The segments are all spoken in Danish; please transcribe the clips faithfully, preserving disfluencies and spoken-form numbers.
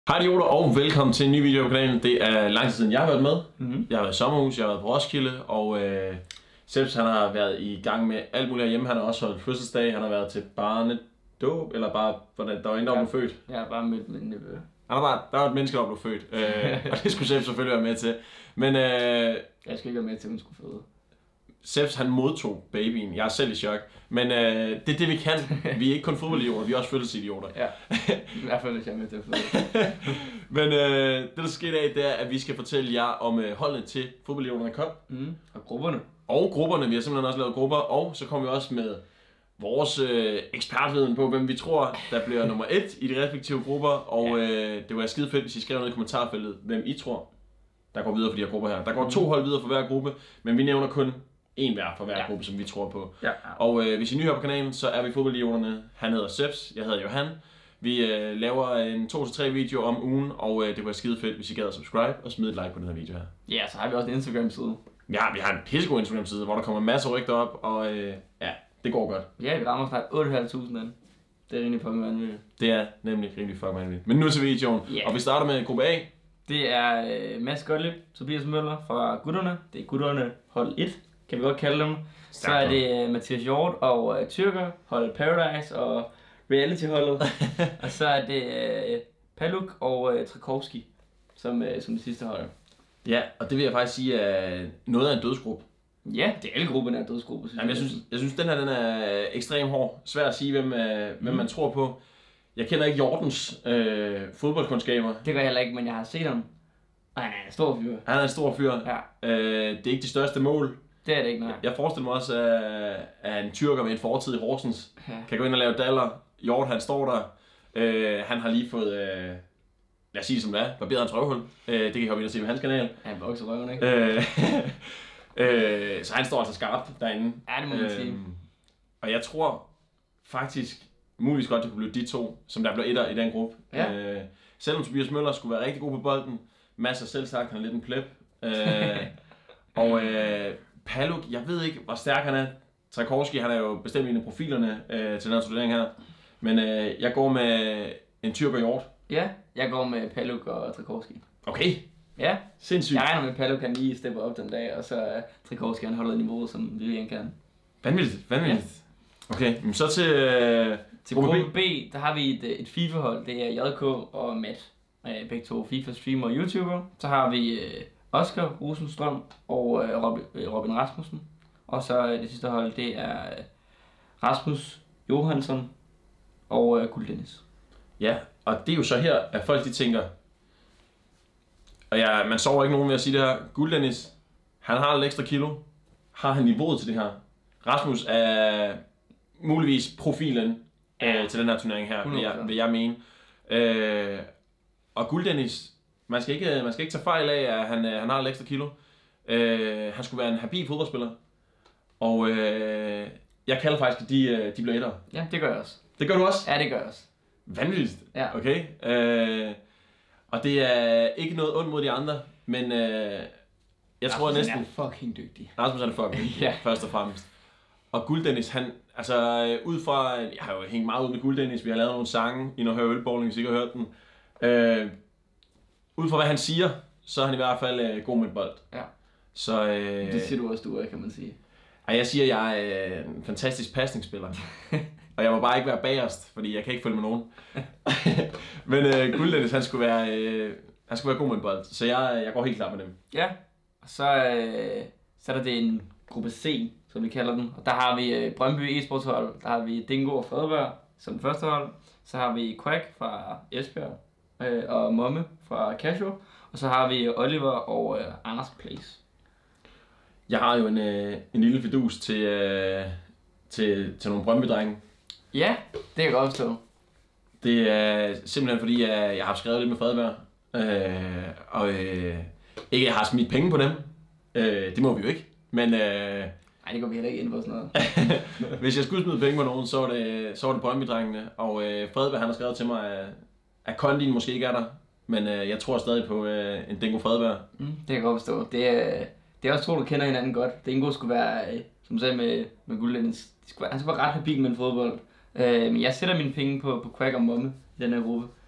Hej idioter og velkommen til en ny video på kanalen. Det er lang tid siden jeg har været med. Mm-hmm. Jeg har været i sommerhus, jeg har været på Roskilde, og øh, Seps han har været i gang med alt muligt hjemme. Han har også holdt fødselsdag, han har været til barnedåb, eller bare, hvordan der var en, der ja. blev født. Jeg har bare mødt min nevø. Han har bare, der var et menneske, der blev født, øh, og det skulle Seps selvfølgelig være med til. Men øh, jeg skal ikke være med til, at hun skulle føde. Seps han modtog babyen. Jeg er selv i chok. Men øh, det er det vi kan. Vi er ikke kun fodboldidioter, vi er også fødselsidioter. Ja, i hvert fald hvis jeg er med til at føde. Men øh, det der sker i dag, det er, at vi skal fortælle jer om øh, holdene til fodboldidioternes Cup. Mm. Og grupperne. Og grupperne. Vi har simpelthen også lavet grupper. Og så kommer vi også med vores øh, ekspertviden på, hvem vi tror, der bliver nummer et i de respektive grupper. Og ja. øh, det var skide fedt, hvis I skrev ned i kommentarfeltet, hvem I tror, der går videre for de her grupper her. Der går to hold videre for hver gruppe, men vi nævner kun en hver for hver ja. gruppe, som vi tror på. Ja. Og øh, hvis I er nye her på kanalen, så er vi fodboldidioternes. Han hedder Seps, jeg hedder Johan. Vi øh, laver en to til tre videoer om ugen, og øh, det var skide fedt, hvis I gad at subscribe og smide et like på den her video her. Ja, så har vi også en Instagram-side. Ja, vi har en pissegod Instagram-side, hvor der kommer masser af rygter op, og øh, ja, det går godt. Ja, vi rammer snart otte tusind fem hundrede den. Det er rimelig fucking vanvittigt. Det er nemlig rimelig fucking vanvittigt. Men nu til videoen, yeah. Og vi starter med gruppe A. Det er øh, Mads Gottlieb, Tobias Møller fra gutterne. Det er gutterne hold et, kan vi godt kalde dem. Så er det uh, Mathias Hjort og uh, Tyrker, hold Paradise og reality-holdet. Og så er det uh, Paluk og uh, Trakowski som, uh, som det sidste hold. Ja, og det vil jeg faktisk sige er noget af en dødsgruppe. Ja, det er alle grupperne er en dødsgruppe. Synes Jamen, jeg, synes, jeg synes, den her den er ekstremt hård. Svær at sige, hvem, uh, mm. hvem man tror på. Jeg kender ikke Jordens øh, fodboldkundskaber. Det gør jeg heller ikke, men jeg har set ham. Og han er en stor fyr. Han er en stor fyr. Ja. Øh, det er ikke de største mål. Det er det ikke, nej. Jeg forestiller mig også, at en tyrker med en fortid i Horsens ja. kan gå ind og lave daller. Hjort, han står der. Øh, han har lige fået, øh, lad os sige det som det er, barberet hans røvhul. Øh, det kan I hoppe ind og se på hans kanal. Han vokser røven, ikke? Øh, øh, så han står altså skarpt derinde. Ja, det må man øh, sige. Og jeg tror faktisk, muligvis godt, det kunne blive de to, som der blev etter i den gruppe. Ja. Øh, selvom Tobias Møller skulle være rigtig god på bolden, Mads har selv sagt, han er lidt en pleb. Øh, og øh, Paluk, jeg ved ikke, hvor stærk han er. Trakowski, han er jo bestemt en af profilerne øh, til den her turnering her. Men øh, jeg går med en tyrker Hjort. Ja, jeg går med Paluk og Trakowski. Okay. Ja, sindssygt. Jeg regner med, at Paluk kan lige steppe op den dag, og så uh, Trakowski han holder niveauet, som Vivian kan. Vanvittigt, vanvittigt. Ja. Okay, men så til, øh, til gruppe B. B, der har vi et, et FIFA-hold. Det er J K og Matt. Øh, begge to FIFA-streamer og YouTuber. Så har vi øh, Oscar Rosenstrøm og øh, Robin, øh, Robin Rasmussen. Og så øh, det sidste hold, det er øh, Rasmus Johansson og øh, Guld Dennis. Ja, og det er jo så her, at folk de tænker, og ja, man sover ikke nogen ved at sige det her, Guld Dennis, han har lidt ekstra kilo. Har han niveauet til det her? Rasmus er muligvis profilen ja. øh, til den her turnering her, vil jeg, vil jeg mene. Øh, og Guld Dennis, man skal ikke, man skal ikke tage fejl af, at han, han har lidt ekstra kilo. Øh, han skulle være en habil fodboldspiller. Og øh, jeg kalder faktisk, at de, de bliver etter. Ja, det gør jeg også. Det gør du også? Ja, det gør jeg også. Vanvittigt. Ja. Okay. Øh, og det er ikke noget ondt mod de andre, men øh, jeg Rasmus tror næsten... Rasmus er fucking dygtig. Rasmus er fucking dygtig, ja. først og fremmest. Og Guld Dennis, han, altså ud fra, jeg har jo hængt meget ud med Guld Dennis, vi har lavet nogle sange, I når hører ølbowling, hvis I ikke har hørt den. Øh, ud fra hvad han siger, så er han i hvert fald øh, god med et bold. Ja. Så, øh, det siger du også, du er, kan man sige. Ej, jeg siger, at jeg er en fantastisk pasningsspiller. Og jeg må bare ikke være bagerst, fordi jeg kan ikke følge med nogen. Men øh, Guld Dennis, han skulle være, øh, han skulle være god med en bold, så jeg, jeg går helt klar med dem. Ja, og så, øh, så er der det en gruppe C, som vi kalder den. Og der har vi øh, Brøndby e-sportshold, der har vi Dingo og Fredberg som det første hold. Så har vi Quack fra Esbjerg øh, og Momme fra Casio. Og så har vi Oliver og øh, Anders Place. Jeg har jo en, øh, en lille fidus til, øh, til, til nogle Brøndby-drenge. Ja, det kan jeg godt forstå. Det er simpelthen fordi, jeg, jeg har skrevet lidt med Fredberg. Øh, og øh, ikke jeg har smidt penge på dem. Øh, det må vi jo ikke. Men... Øh, Nej, det går vi heller ikke ind på sådan noget. Hvis jeg skulle smide penge på nogen, så var det, så var det Brøndby-drengene. Og øh, Fredberg han har skrevet til mig, at, at Kondin måske ikke er der. Men øh, jeg tror stadig på øh, en Dingo Fredberg. Mm, det kan jeg godt forstå. Det er, det er også to, der kender hinanden godt. Dingo skulle være, øh, som sagde med, med Guld Dennis, han skulle være ret habil med en fodbold. Øh, men jeg sætter mine penge på, på Quack og Momme i den her gruppe.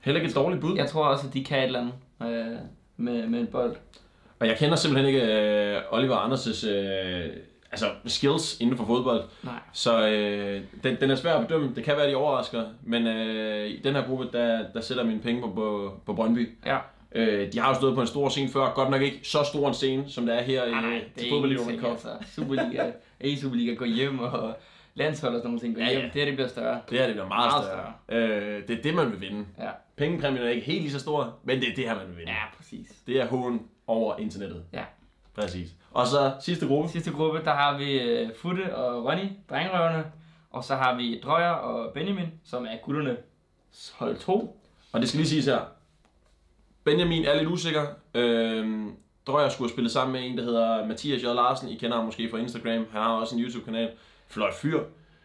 Heller ikke et dårligt bud. Jeg tror også, at de kan et eller andet øh, med, med en bold. Og jeg kender simpelthen ikke øh, Oliver Anders' øh, altså skills inden for fodbold. Nej. Så øh, den, den er svær at bedømme. Det kan være, de overrasker. Men øh, i den her gruppe, der, der sætter mine penge på, på, på Brøndby. Ja. Øh, de har jo stået på en stor scene før. Godt nok ikke så stor en scene, som det er her nej, nej, i fodboldligaen. Altså, Superliga, A-Superliga går hjem, og landshold og sådan nogle ting går ja, hjem. ja. Det her, det bliver større. Det her det bliver meget, meget større. større. Øh, det er det, man vil vinde. Ja. Pengepræmien er ikke helt lige så stor, men det er det her, man vil vinde. Ja, præcis. Det er hån over internettet. Ja. Præcis. Og så sidste gruppe. Sidste gruppe, der har vi uh, Futte og Ronny, drengerøverne. Og så har vi Drøjer og Benjamin, som er gutterne hold to. Og det skal lige siges her. Benjamin er lidt usikker. Øhm, Drøjer skulle have spillet sammen med en, der hedder Mathias J. Larsen. I kender ham måske fra Instagram. Han har også en YouTube-kanal. Flot fyr.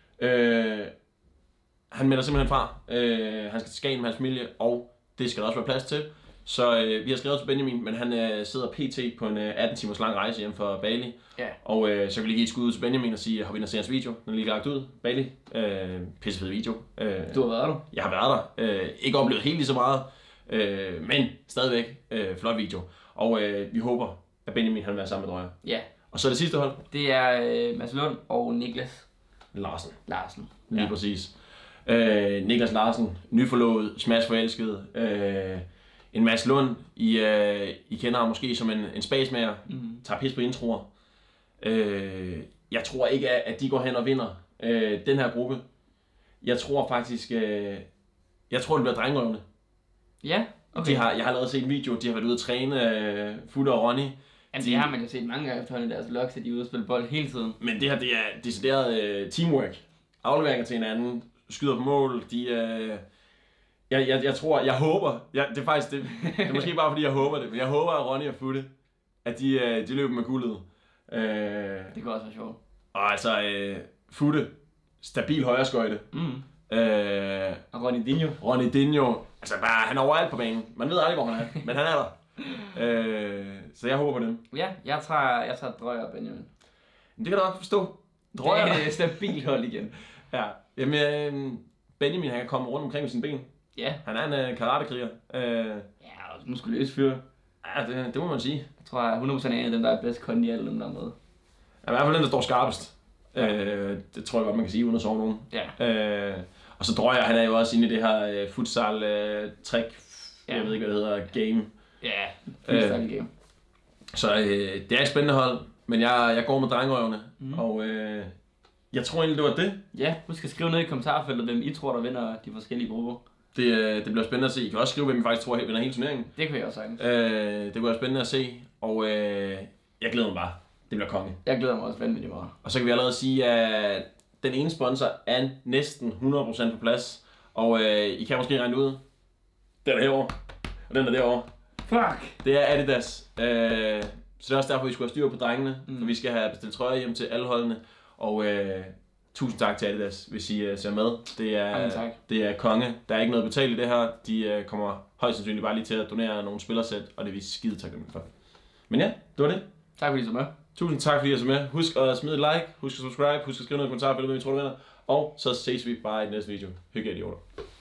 Øh, han melder simpelthen fra. Øh, han skal til Skagen med hans familie, og det skal der også være plads til. Så øh, vi har skrevet til Benjamin, men han øh, sidder pt. På en øh, atten timers lang rejse hjem fra Bali. Ja. Og øh, så kan vi lige give et skud ud til Benjamin og sige, hop ind og se hans video. Den er lige lagt ud. Bali. Øh, pissefed video. Øh, Du har været der? Jeg har været der. Øh, ikke oplevet helt lige så meget. Øh, men stadigvæk øh, flot video. Og øh, vi håber, at Benjamin han vil være sammen med Drøjer. Ja. Og så er det sidste hold. Det er øh, Mads Lund og Niklas Larsen. Larsen. Lige Ja. præcis. Øh, Niklas Larsen, nyforlovet, smash forelsket. Øh, en Mads Lund, I, øh, I kender ham måske som en, en spasmager. Mm. Tager pis på introer. Øh, jeg tror ikke, at de går hen og vinder øh, den her gruppe. Jeg tror faktisk, øh, jeg tror det bliver drengerøvene. Ja, okay. De har, jeg har allerede set en video, de har været ude at træne øh, Futte og Ronny. Altså, de, det har man jo set mange gange efterhånden i deres vlogs, at de er ude og spille bold hele tiden. Men det her, det er decideret øh, teamwork. Afleveringer til hinanden, skyder på mål, de øh, jeg, jeg, jeg tror, jeg håber, jeg, det er faktisk, det, det er måske bare fordi jeg håber det, men jeg håber at Ronny og Futte, at de, øh, de løber med guldet. Øh, Det kan også være sjovt. og altså, øh, Futte, stabil højreskøjte. Mm. Øh, Og Ronny Dinho. Ronny Dinho, altså bare, han er overalt på banen. Man ved aldrig, hvor han er, men han er der. Øh, så jeg håber på dem. Ja, jeg tager, jeg tager Drøjer og Benjamin. Men det kan du også forstå. Drøjer. Det er et stabilt hold igen. Ja, jamen øh, Benjamin han kan komme rundt omkring med sine ben. Ja. Han er en øh, karatekriger. Øh, Ja, og muskuløs fyr. ja, det, det må man sige. Jeg tror, jeg er hundrede procent en af dem, der er bedst kondi i alle dem, der er med. Ja, i hvert fald den, der står skarpest. Øh, det tror jeg godt, man kan sige, uden at sove nogen. Ja. Øh, og så Drøjer, han er jo også inde i det her øh, futsal-trick. Øh, Ja. Jeg ved ikke, hvad det hedder. Game. Ja, freestyle game. Så øh, det er et spændende hold. Men jeg, jeg går med drengerøvene. Mhm. Mm. Og øh, jeg tror egentlig, det var det. Ja, husk at skrive ned i kommentarfeltet, hvem I tror, der vinder de forskellige grupper. Det, øh, det bliver spændende at se. I kan også skrive, hvem I faktisk tror, der vinder hele turneringen. Det kan jeg også sagtens. Øh, det bliver spændende at se. Og øh, jeg glæder mig bare. Det bliver konge. Jeg glæder mig også vanvittigt meget. Og så kan vi allerede sige, at den ene sponsor er næsten hundrede procent på plads. Og øh, I kan måske regne ud, den er herovre, og den er derovre. Fuck! Det er Adidas. Øh, så det er også derfor, vi skulle have styr på drengene. Mm. For vi skal have bestilt trøjer hjem til alle holdene. Og øh, tusind tak til Adidas, hvis I uh, ser med. Det er, Jamen, tak. det er konge. Der er ikke noget betalt i det her. De uh, kommer højst sandsynligt bare lige til at donere nogle spillersæt, og det er vi skide taknemmelige for. Men ja, det var det. Tak fordi I så med. Tusind tak fordi I er så med. Husk at smide et like, husk at subscribe, husk at skrive noget i kommentarfeltet, hvem I tror, du vinder. Og så ses vi bare i den næste video. Hygge jer, idioter.